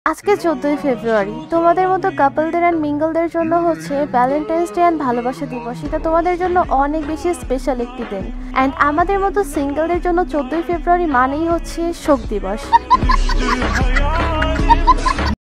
আজকে 14ই ফেব্রুয়ারি তোমাদের মতো কাপলদের অ্যান্ড মিঙ্গলদের জন্য হচ্ছে ভ্যালেন্টাইন্স ডে অ্যান্ড ভালোবাসা দিবস। এটা তোমাদের জন্য অনেক বেশি স্পেশাল একটি দিন। অ্যান্ড আমাদের মতো সিঙ্গেলদের জন্য 14ই ফেব্রুয়ারি মানেই হচ্ছে শোক দিবস।